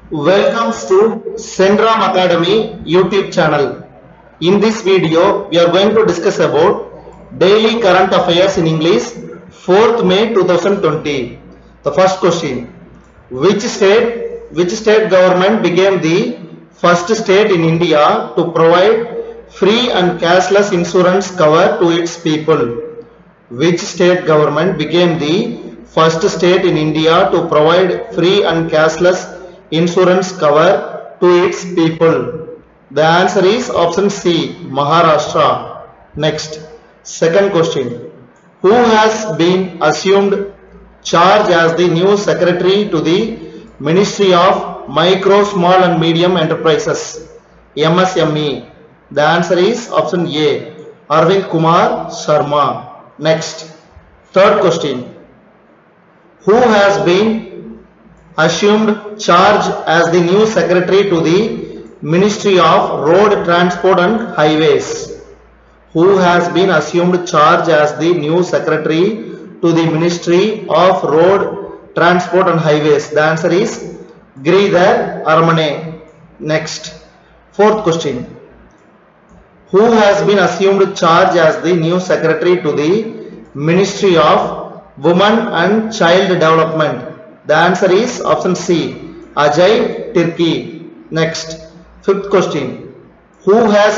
Welcome to Sendram Academy YouTube channel. In this video, we are going to discuss about daily current affairs in English, 4th May 2020. The first question: Which state government became the first state in India to provide free and cashless insurance cover to its people? Which state government became the first state in India to provide free and cashless insurance cover to its people? The answer is option C, Maharashtra. Next, second question. Who has been assumed charge as the new secretary to the Ministry of Micro, Small and Medium Enterprises, MSME? The answer is option A, Arvind Kumar Sharma. Next, third question. Who has been assumed charge as the new secretary to the Ministry of Road Transport and Highways? Who has been assumed charge as the new secretary to the Ministry of Road Transport and Highways? The answer is Giridhar Aramane. Next, fourth question. Who has been assumed charge as the new secretary to the Ministry of Women and Child Development? The answer is option C, Ajay Tirki. Next, fifth question. Who has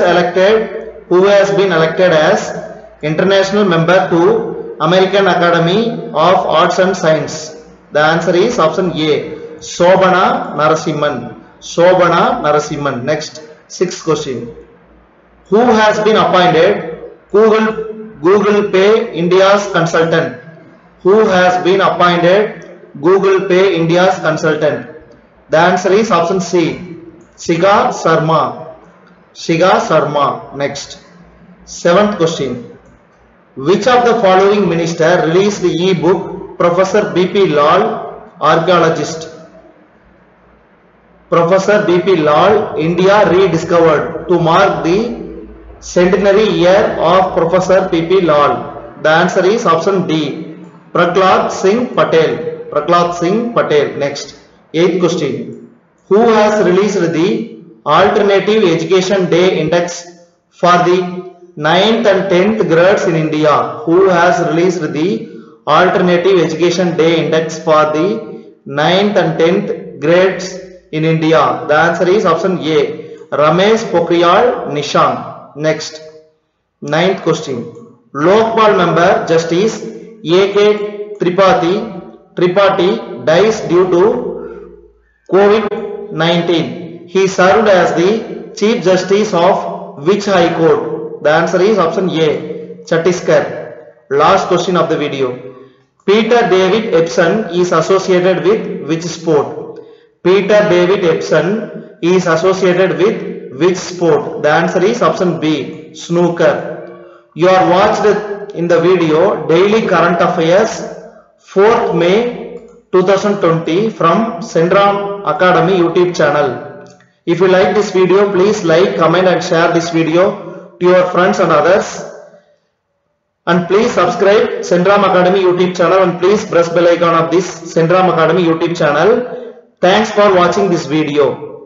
been elected as international member to American Academy of Arts and Science? The answer is option A, Shobhana Narasimhan. Next, sixth question. Who has been appointed Google Pay India's consultant? Who has been appointed Google Pay India's consultant? The answer is option C, Shiga Sharma. Next, seventh question. Which of the following minister released the e-book Professor B.P. Lal, Archaeologist? Professor B.P. Lal, India Rediscovered, to mark the centenary year of Professor P.P. Lal. The answer is option D, Prahlad Singh Patel. Next, eighth question. Who has released the Alternative Education Day Index for the 9th and 10th grades in India? Who has released the Alternative Education Day Index for the 9th and 10th grades in India? The answer is option A, Ramesh Pokhriyal Nishank. Next, ninth question. Lokpal member Justice A.K. Tripathi dies due to COVID-19. He served as the Chief Justice of which High Court? The answer is option A, Chhattisgarh. Last question of the video. Peter David Epson is associated with which sport? Peter David Epson is associated with which sport? The answer is option B, snooker. You are watched in the video Daily Current Affairs, 4th May 2020 from Sendram Academy YouTube channel. If you like this video, please like, comment and share this video to your friends and others. And please subscribe Sendram Academy YouTube channel and please press bell icon of this Sendram Academy YouTube channel. Thanks for watching this video.